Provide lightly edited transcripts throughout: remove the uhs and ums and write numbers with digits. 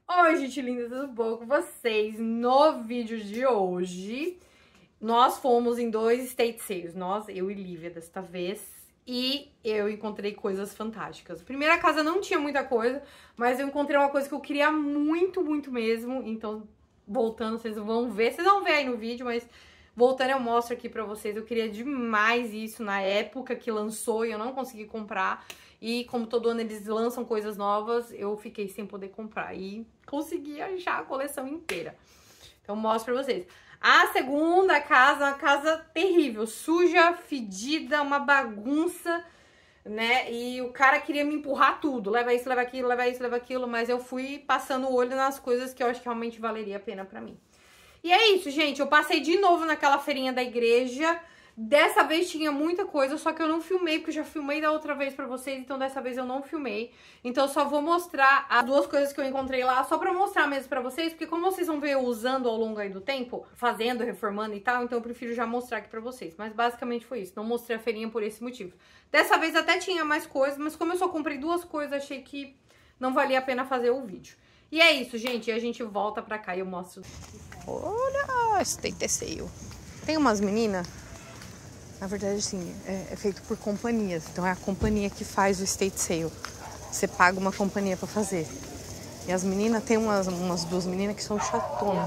Oi, gente linda, tudo bom com vocês? No vídeo de hoje, nós fomos em 2 estate sales, eu e Lívia desta vez, e eu encontrei coisas fantásticas. Primeira casa não tinha muita coisa, mas eu encontrei uma coisa que eu queria muito, muito mesmo, então, voltando, vocês vão ver aí no vídeo, mas voltando eu mostro aqui pra vocês, eu queria demais isso na época que lançou e eu não consegui comprar. E como todo ano eles lançam coisas novas, eu fiquei sem poder comprar. E consegui achar a coleção inteira. Então mostro pra vocês. A segunda casa, uma casa terrível. Suja, fedida, uma bagunça, né? E o cara queria me empurrar tudo. Leva isso, leva aquilo, leva isso, leva aquilo. Mas eu fui passando o olho nas coisas que eu acho que realmente valeria a pena pra mim. E é isso, gente. Eu passei de novo naquela feirinha da igreja. Dessa vez tinha muita coisa, só que eu não filmei, porque eu já filmei da outra vez pra vocês, então dessa vez eu não filmei. Então eu só vou mostrar as duas coisas que eu encontrei lá, só pra mostrar mesmo pra vocês, porque como vocês vão ver eu usando ao longo aí do tempo, fazendo, reformando e tal, então eu prefiro já mostrar aqui pra vocês. Mas basicamente foi isso, não mostrei a feirinha por esse motivo. Dessa vez até tinha mais coisas, mas como eu só comprei duas coisas, achei que não valia a pena fazer o vídeo. E é isso, gente, e a gente volta pra cá e eu mostro. Olha, estate sale. Tem umas meninas... Na verdade, assim, é feito por companhias. Então, é a companhia que faz o estate sale. Você paga uma companhia pra fazer. E as meninas, tem umas duas meninas que são chatonas.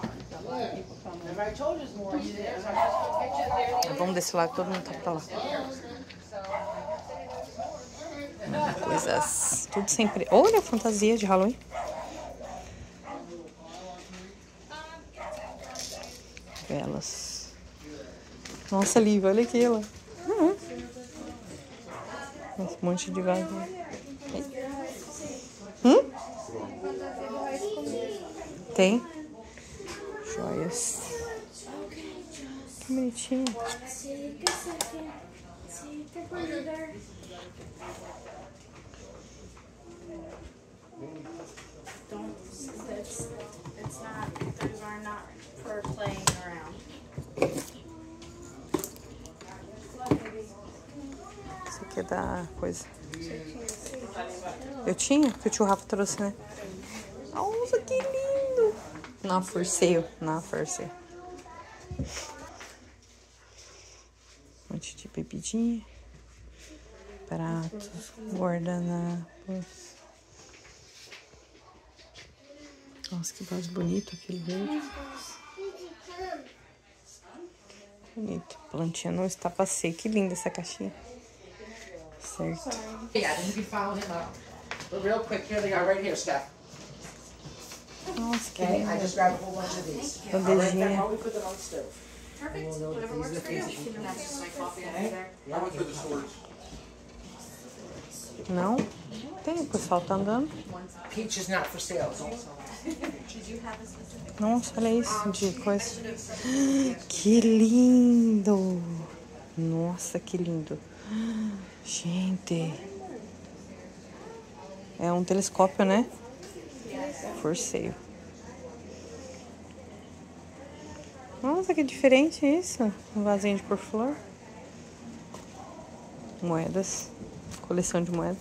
Vamos desse lado, todo mundo tá pra lá. Coisas... Tudo sempre... Olha a fantasia de Halloween. Velas. Nossa, Lívia, olha aquilo. Um monte de vaso. Tem? Joias. Que bonitinho. Isso aqui é da coisa. Eu tinha? Que o tio Rafa trouxe, né? Nossa, que lindo! Na forceio. Um monte de bebidinha. Pratos. Guardanapos. Nossa, que vaso bonito aquele verde. Bonito. Plantinha não está passei. Que linda essa caixinha. Certo. Nossa, que lindo. Bandejinha. Não? Tem, o pessoal tá andando. Nossa, olha isso de coisa. Que lindo! Nossa, que lindo. Gente. É um telescópio, né? Forceio. Nossa, que diferente isso. Um vasinho de por flor. Moedas. Coleção de moedas.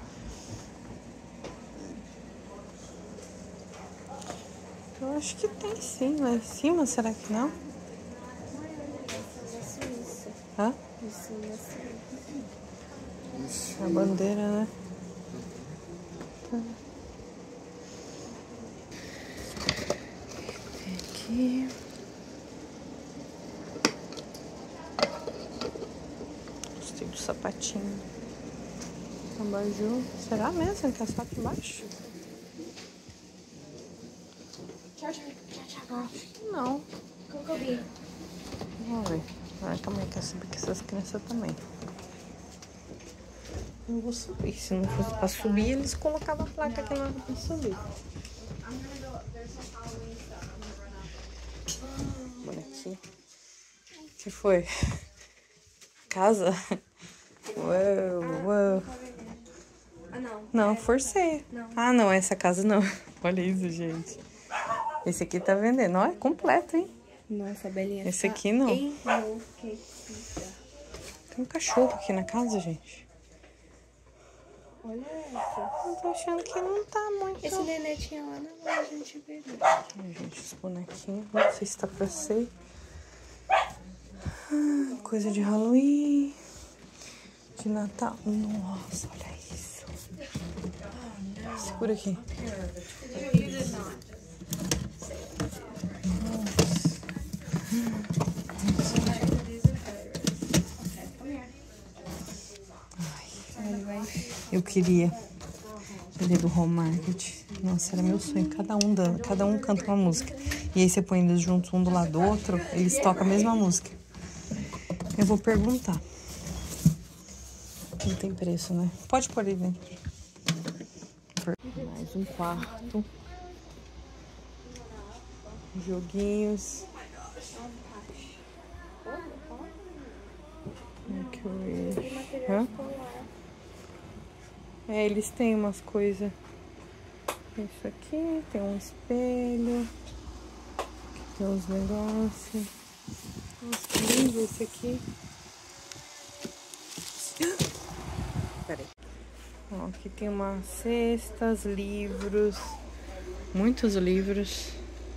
Eu acho que tem sim, lá em cima, será que não? Hã? A bandeira, né? Tá. Aqui. Gostei do sapatinho. Abajur. Será mesmo que é só aqui embaixo? Acho que não. Vamos ver. Ah, calma aí, quer subir com essas crianças também. Não vou subir. Se não fosse pra subir, eles colocavam a placa aqui lá pra subir. Olha aqui. O que foi? Casa? Uou. Ah, não. Não, forcei. Não. Ah, não, essa casa não. Olha isso, gente. Esse aqui tá vendendo. Ó, é completo, hein? Nossa, a Belinha. Esse aqui não. Enlouquecida. Tem um cachorro aqui na casa, gente. Olha essa. Eu tô achando que não tá muito. Esse nenê tinha lá na loja, a gente viu. Ai, gente, os bonequinhos. Não sei se tá pra ser. Coisa de Halloween. De Natal. Nossa, olha isso. Segura aqui. Eu queria ele do Home Market. Nossa, era meu sonho. Cada um canta uma música. E aí você põe eles juntos um do lado do outro, eles tocam a mesma música. Eu vou perguntar. Não tem preço, né? Pode pôr aí dentro. Mais um quarto. Joguinhos. Hã? É, eles têm umas coisas. Isso aqui, tem um espelho. Aqui tem uns negócios. Nossa, que lindo esse aqui. Peraí. Ó, aqui tem umas cestas, livros. Muitos livros.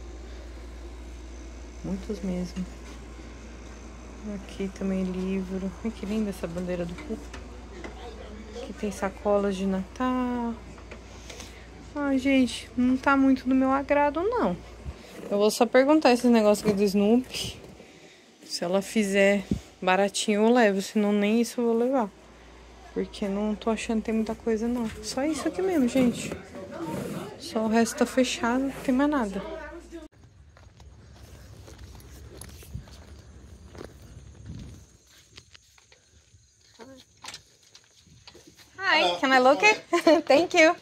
Muitos mesmo. Aqui também livro. Ai, que linda essa bandeira do cu. Aqui tem sacolas de Natal. Ai, gente, não tá muito do meu agrado, não. Eu vou só perguntar esse negócio aqui do Snoopy. Se ela fizer baratinho, eu levo. Senão, nem isso eu vou levar. Porque não tô achando que tem muita coisa, não. Só isso aqui mesmo, gente. Só o resto tá fechado, não tem mais nada. Hi, can I look it? Thank you.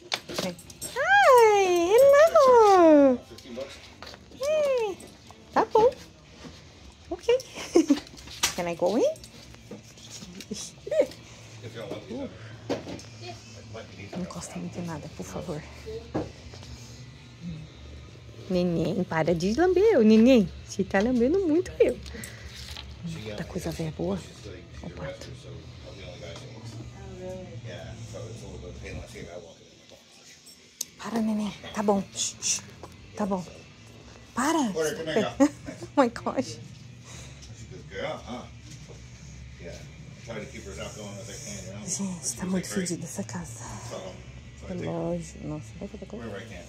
Hi, hello. Hey, tá bom. Ok. Can I go in? Não encosta muito em nada, por favor. Neném, para de lamber eu, neném. Você tá lambendo muito eu. Muita coisa velha boa. Ó o pato. Para, neném. Tá bom. Shh, shh. Tá bom. Para. Oh my gosh. Gente, tá muito fedida essa casa. Relógio. Nossa, vai fazer coisa.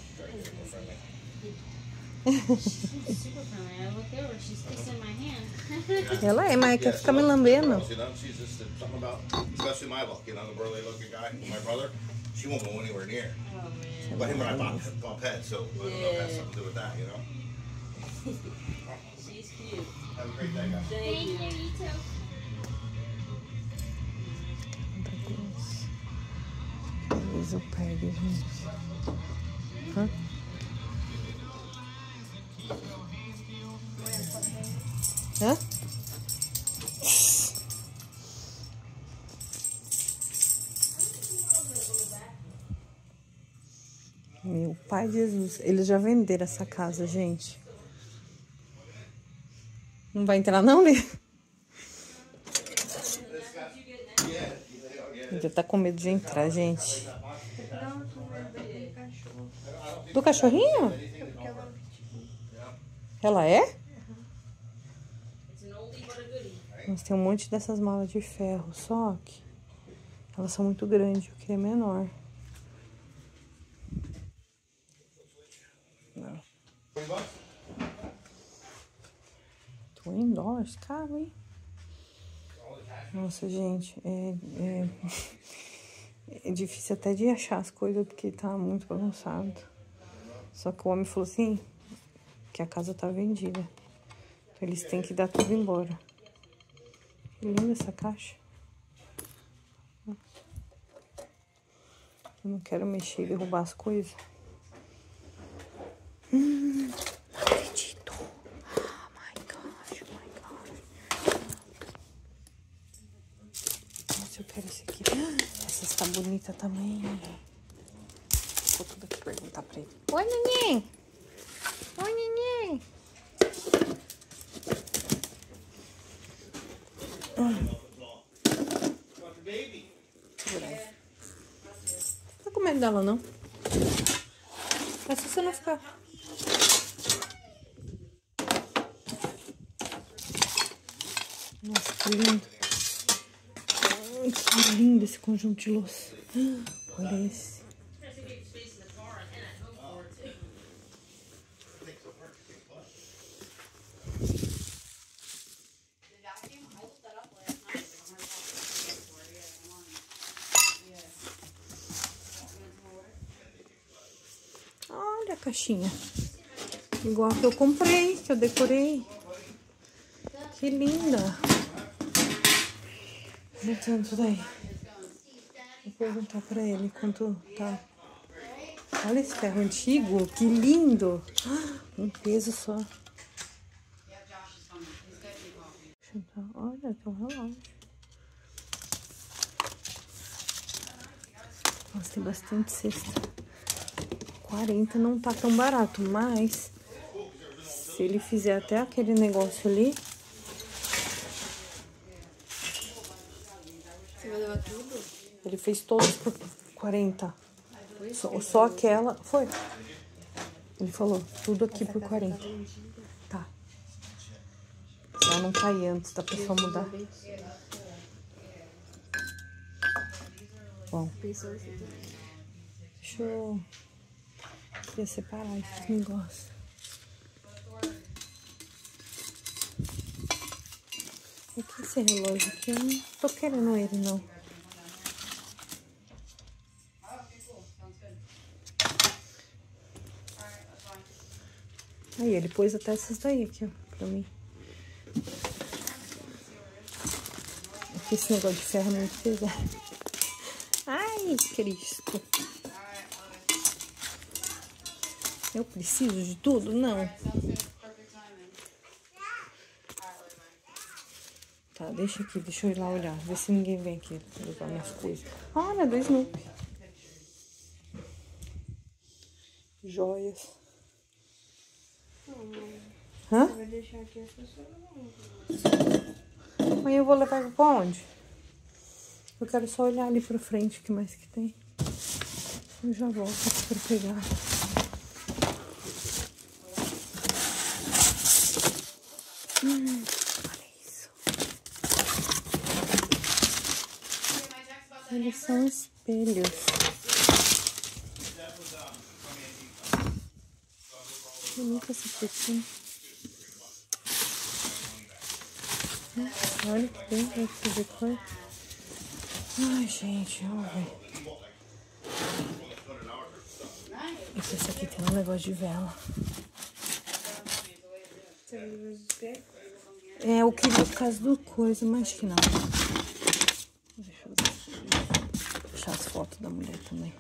Ela é, mas quer ficar me lambendo. She won't go anywhere near. But him and I bought pets, so I don't know if it has something to do with that, you know? She's cute. Have a great day, guys. Thank you, you too. Talvez eu pegue, gente. Hã? Hã? Meu pai Jesus, eles já venderam essa casa, gente. Não vai entrar não, Lê? Já tá com medo de entrar, gente. Do cachorrinho? Ela é? Mas tem um monte dessas malas de ferro, só que elas são muito grandes, eu queria menor. Não. $20, caro, hein? Nossa, gente, é difícil até de achar as coisas porque tá muito bagunçado. Só que o homem falou assim que a casa tá vendida. Então eles têm que dar tudo embora. Que linda essa caixa. Eu não quero mexer e derrubar as coisas. Não acredito. Oh my gosh, oh my gosh. Nossa, eu quero esse aqui. Essa está bonita também. Vou tudo aqui perguntar pra ele. Oi, neném. Oi, neném. Segura aí. dela, não. É só você não ficar. Nossa, que lindo. Ai, que lindo esse conjunto de louça. Olha esse. Olha a caixinha. Igual a que eu comprei, que eu decorei. Que linda. Olha tanto daí. Vou perguntar pra ele quanto tá. Olha esse ferro antigo. Que lindo. Um peso só. Olha, tem um relógio. Nossa, tem bastante cesta. 40 não tá tão barato, mas se ele fizer até aquele negócio ali... Você vai levar tudo? Ele fez todos por 40. Só aquela... Foi. Ele falou, tudo aqui por 40. Tá. Pra não cair antes da pessoa mudar. Bom. Deixa eu... Queria separar esses negócios. O que é esse relógio aqui? Eu não tô querendo ele, não. Aí, ele pôs até essas daí aqui, ó, pra mim. Porque esse negócio de ferro é muito pesado. Ai, Cristo. Eu preciso de tudo? Não. Tá, deixa aqui, deixa eu ir lá olhar. Ver se ninguém vem aqui levar minhas coisas. Olha, do Snoopy. Joias. Hã? Você vai deixar aqui as pessoas não. Mas eu vou levar pra onde? Eu quero só olhar ali pra frente, o que mais que tem. Eu já volto aqui pra pegar. Olha isso. Eles são espelhos. Bonita essa pequena. Olha que bem esse de cor. Ai, gente, olha. Esse aqui tem um negócio de vela. Você vai levar os espelhos? É, eu queria por causa do coisa, mas acho que não. Deixa eu deixar as fotos da mulher também.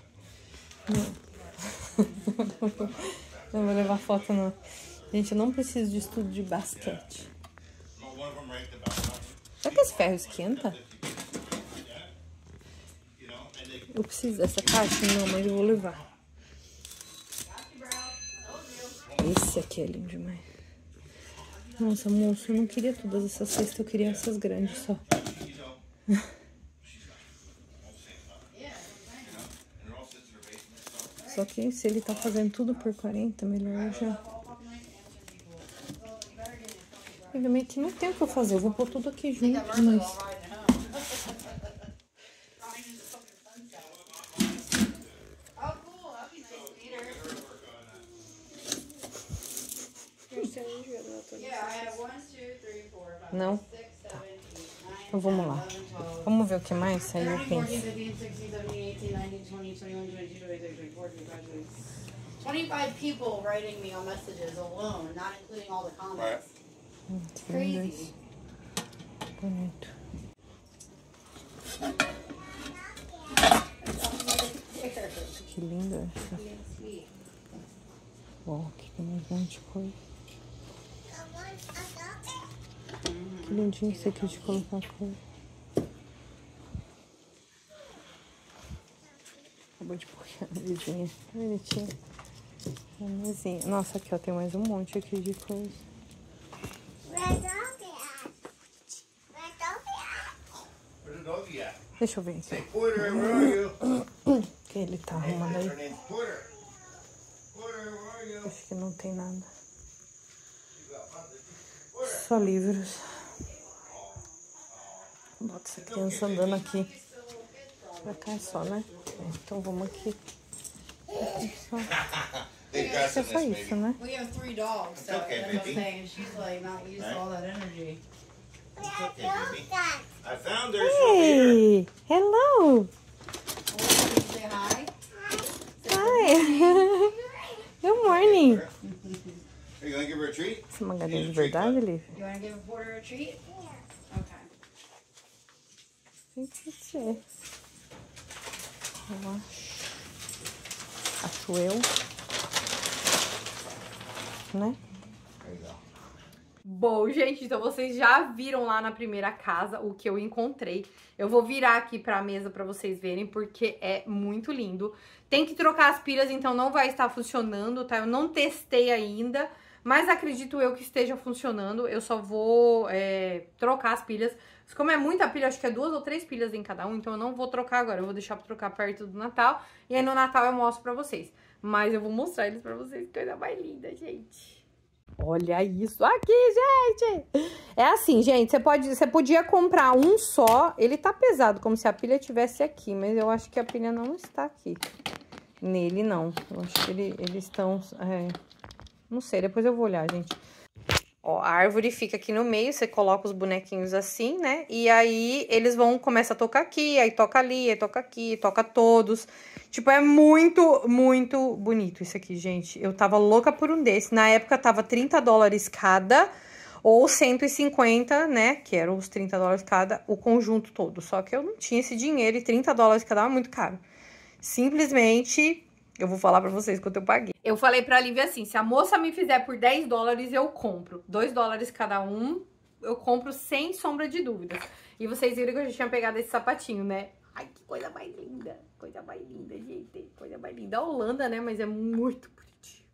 Não vou levar foto, não. Gente, eu não preciso de estudo de basquete. Será que esse ferro esquenta? Eu preciso dessa caixa? Não, mas eu vou levar. Esse aqui é lindo demais. Nossa, moço, eu não queria todas essas cestas, eu queria essas grandes só. Só que se ele tá fazendo tudo por 40, melhor eu já... Ele meio que não tem o que eu fazer, eu vou pôr tudo aqui junto, mas... Não? Tá. Então vamos lá. Vamos ver o que mais aí eu penso. 25 people writing me on messages alone, not including all the comments. Crazy. Bonito. Que linda essa. Bom, aqui tem mais um monte de coisa. Que lindinho esse aqui de colocar coisa. Acabou de pôr a mesinha. Bonitinha. A mesinha. Nossa, aqui ó, tem mais um monte aqui de coisa. Deixa eu ver aqui. que ele tá arrumando aí? Acho que não tem nada. Só livros. Bota essa criança andando aqui. Pra cá é só, né? Então vamos aqui. Acho que é só isso, né? We have 3 dogs, so Okay, that's what I'm baby. saying. She's like not used to all that energy. Okay, baby. I found her. She's over here. Hey! Hello! Say hi. Hi! Good morning! Are you gonna give her a treat? Essa é uma galinha de verdade, Lívia? You want to give Porter a treat? Okay. Tem que ser. Eu acho eu. Né? There you go. Bom, gente, então vocês já viram lá na primeira casa o que eu encontrei. Eu vou virar aqui pra mesa pra vocês verem, porque é muito lindo. Tem que trocar as pilhas, então não vai estar funcionando, tá? Eu não testei ainda, mas acredito eu que esteja funcionando. Eu só vou trocar as pilhas. Como é muita pilha, acho que é 2 ou 3 pilhas em cada um, então eu não vou trocar agora. Eu vou deixar pra trocar perto do Natal. E aí no Natal eu mostro pra vocês. Mas eu vou mostrar eles pra vocês. Coisa mais linda, gente. Olha isso aqui, gente! É assim, gente, você podia comprar um só. Ele tá pesado, como se a pilha estivesse aqui, mas eu acho que a pilha não está aqui. Nele, não. Eu acho que eles estão... não sei, depois eu vou olhar, gente. Ó, a árvore fica aqui no meio, você coloca os bonequinhos assim, né? E aí eles começam a tocar aqui, aí toca ali, aí toca aqui, toca todos. Tipo, é muito, muito bonito isso aqui, gente. Eu tava louca por um desse. Na época tava $30 cada, ou 150, né? Que eram os $30 cada, o conjunto todo. Só que eu não tinha esse dinheiro e $30 cada é muito caro. Simplesmente... eu vou falar pra vocês quanto eu paguei. Eu falei pra Lívia assim, se a moça me fizer por $10, eu compro. $2 cada um, eu compro sem sombra de dúvidas. E vocês viram que eu já tinha pegado esse sapatinho, né? Ai, que coisa mais linda. Coisa mais linda, gente. Coisa mais linda. A Holanda, né? Mas é muito bonitinho.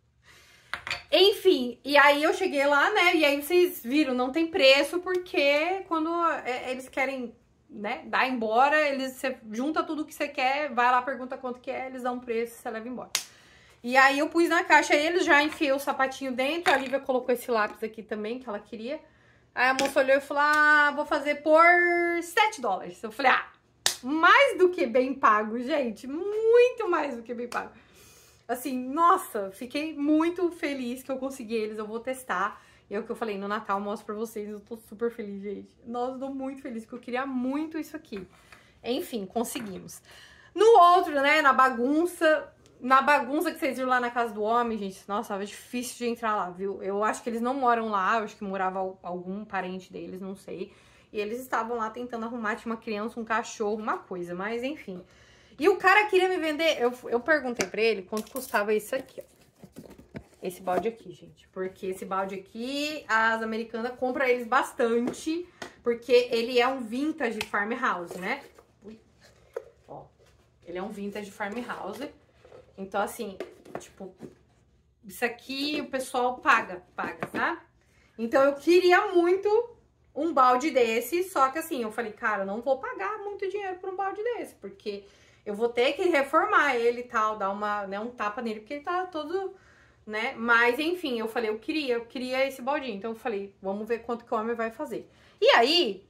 Enfim, e aí eu cheguei lá, né? E aí vocês viram, não tem preço, porque quando eles querem... né, dá embora, você junta tudo que você quer, vai lá, pergunta quanto que é, eles dão um preço, você leva embora. E aí eu pus na caixa eles, já enfiei o sapatinho dentro, a Lívia colocou esse lápis aqui também, que ela queria. Aí a moça olhou e falou, vou fazer por $7. Eu falei, mais do que bem pago, gente, muito mais do que bem pago. Assim, nossa, fiquei muito feliz que eu consegui eles, eu vou testar. E é o que eu falei, no Natal eu mostro pra vocês, eu tô super feliz, gente. Nossa, eu tô muito feliz, porque eu queria muito isso aqui. Enfim, conseguimos. No outro, né, na bagunça que vocês viram lá na casa do homem, gente, nossa, tava difícil de entrar lá, viu? Eu acho que eles não moram lá, eu acho que morava algum parente deles, não sei. E eles estavam lá tentando arrumar, tinha uma criança, um cachorro, uma coisa, mas enfim. E o cara queria me vender, eu perguntei pra ele quanto custava isso aqui, ó. Esse balde aqui, gente. Porque esse balde aqui, as americanas compram eles bastante. Porque ele é um vintage farmhouse, né? Ui. Ó. Ele é um vintage farmhouse. Então, assim, tipo... isso aqui o pessoal paga, tá? Então, eu queria muito um balde desse. Só que, assim, eu falei, cara, eu não vou pagar muito dinheiro por um balde desse. Porque eu vou ter que reformar ele e tal. Dar um tapa nele, porque ele tá todo... né? Mas, enfim, eu falei, eu queria esse baldinho. Então, eu falei, vamos ver quanto que o homem vai fazer. E aí,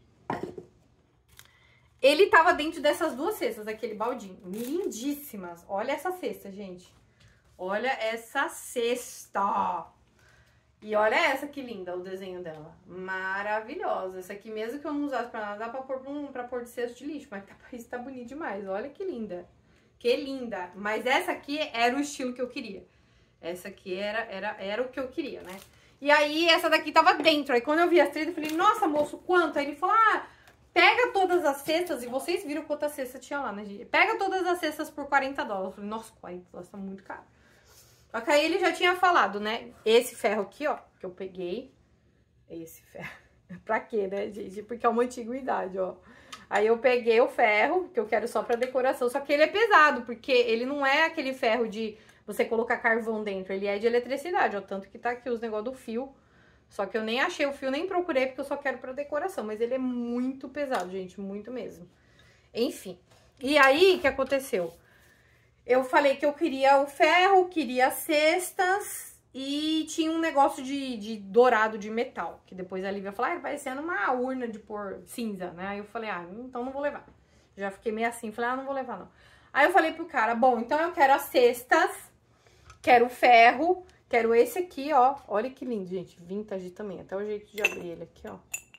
ele tava dentro dessas 2 cestas, aquele baldinho. Lindíssimas. Olha essa cesta, gente. Olha essa cesta. E olha essa que linda, o desenho dela. Maravilhosa. Essa aqui, mesmo que eu não usasse pra nada, dá pra pôr de cesto de lixo. Mas isso tá bonito demais. Olha que linda. Que linda. Mas essa aqui era o estilo que eu queria. Essa aqui era o que eu queria, né? E aí, essa daqui tava dentro. Aí, quando eu vi as 3, eu falei, nossa, moço, quanto? Aí ele falou, pega todas as cestas. E vocês viram quantas cestas tinha lá, né, gente? Pega todas as cestas por $40. Eu falei, nossa, $40 tá muito caro. Só que aí ele já tinha falado, né? Esse ferro aqui, ó, que eu peguei. Esse ferro. Pra quê, né, gente? Porque é uma antiguidade, ó. Aí eu peguei o ferro, que eu quero só pra decoração. Só que ele é pesado, porque ele não é aquele ferro de... você colocar carvão dentro, ele é de eletricidade, ó, tanto que tá aqui os negócios do fio. Só que eu nem achei o fio, nem procurei, porque eu só quero pra decoração. Mas ele é muito pesado, gente, muito mesmo. Enfim. E aí, o que aconteceu? eu falei que eu queria o ferro, queria as cestas e tinha um negócio de dourado de metal. Que depois a Lívia falou, vai sendo uma urna de pôr cinza, né? Aí eu falei, então não vou levar. Já fiquei meio assim, falei, não vou levar não. Aí eu falei pro cara, bom, então eu quero as cestas, quero o ferro, quero esse aqui, ó. Olha que lindo, gente, vintage também, até o jeito de abrir ele aqui, ó.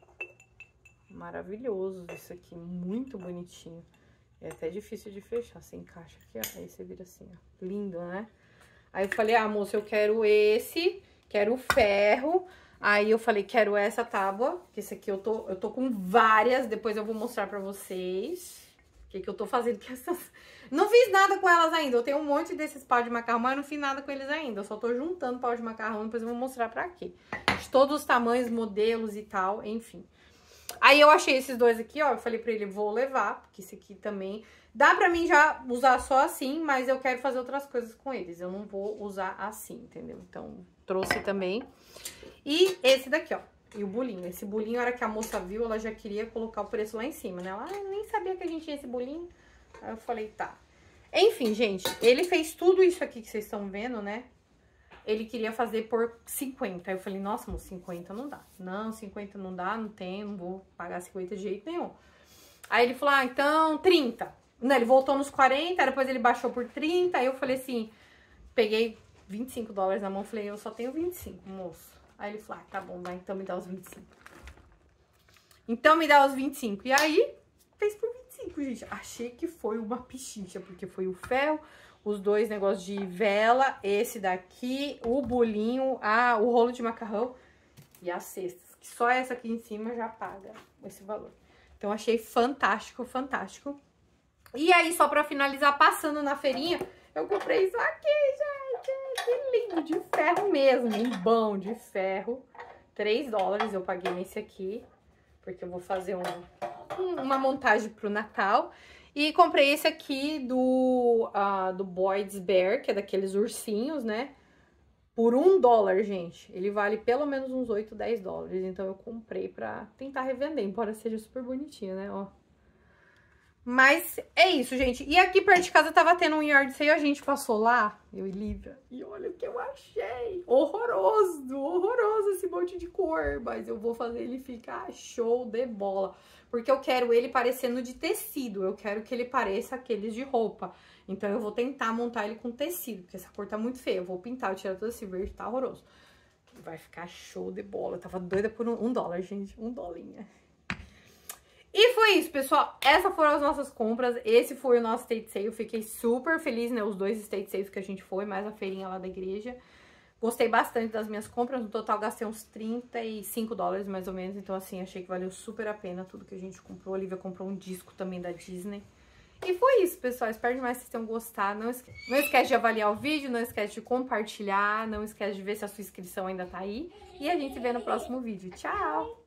Maravilhoso isso aqui, muito bonitinho. É até difícil de fechar, você encaixa aqui, ó, aí você vira assim, ó. Lindo, né? Aí eu falei, moça, eu quero esse, quero o ferro. Aí eu falei, quero essa tábua, que esse aqui eu tô com várias, depois eu vou mostrar pra vocês. O que eu tô fazendo com essas... Não fiz nada com elas ainda, eu tenho um monte desses pau de macarrão, mas eu não fiz nada com eles ainda. Eu só tô juntando pau de macarrão, depois eu vou mostrar pra quê. De todos os tamanhos, modelos e tal, enfim. Aí eu achei esses dois aqui, ó, eu falei pra ele, vou levar, porque esse aqui também... Dá pra mim já usar só assim, mas eu quero fazer outras coisas com eles. Eu não vou usar assim, entendeu? Então, trouxe também. E esse daqui, ó. E o bolinho. Esse bolinho, a hora que a moça viu, ela já queria colocar o preço lá em cima, né? Ela nem sabia que a gente tinha esse bolinho. Aí eu falei, tá. Enfim, gente, ele fez tudo isso aqui que vocês estão vendo, né? Ele queria fazer por 50. Aí eu falei, nossa, moço, 50 não dá. Não, 50 não dá, não tem, não vou pagar 50 de jeito nenhum. Aí ele falou, então, 30. Não, ele voltou nos 40, depois ele baixou por 30. Aí eu falei assim, peguei $25 na mão, falei, eu só tenho 25, moço. Aí ele falou, tá bom, vai, então me dá os 25. Então me dá os 25. E aí, fez por 25, gente. Achei que foi uma pichincha, porque foi o ferro, os dois negócios de vela, esse daqui, o bolinho, o rolo de macarrão e as cestas. Que só essa aqui em cima já paga esse valor. Então, achei fantástico, fantástico. E aí, só pra finalizar, passando na feirinha, eu comprei isso aqui, gente. Que lindo, de ferro mesmo, um bom de ferro. $3 eu paguei nesse aqui, porque eu vou fazer uma montagem pro Natal. E comprei esse aqui do Boyd's Bear, que é daqueles ursinhos, né? Por $1, gente. Ele vale pelo menos uns 8, $10. Então eu comprei pra tentar revender, embora seja super bonitinho, né? Ó. Mas é isso, gente. E aqui perto de casa tava tendo um yard sale, a gente passou lá, eu e Lívia, e olha o que eu achei. Horroroso, horroroso esse monte de cor, mas eu vou fazer ele ficar show de bola. Porque eu quero ele parecendo de tecido, eu quero que ele pareça aqueles de roupa. Então eu vou tentar montar ele com tecido, porque essa cor tá muito feia. Eu vou pintar, eu tirar todo esse verde, tá horroroso. Vai ficar show de bola. Eu tava doida por $1, gente, $1. E foi isso, pessoal. Essas foram as nossas compras. Esse foi o nosso estate sale. Eu fiquei super feliz, né? Os dois estate sales que a gente foi, mais a feirinha lá da igreja. Gostei bastante das minhas compras. No total, gastei uns $35 mais ou menos. Então, assim, achei que valeu super a pena tudo que a gente comprou. A Olivia comprou um disco também da Disney. E foi isso, pessoal. Espero demais que vocês tenham gostado. Não esquece de avaliar o vídeo, não esquece de compartilhar, não esquece de ver se a sua inscrição ainda tá aí. E a gente se vê no próximo vídeo. Tchau!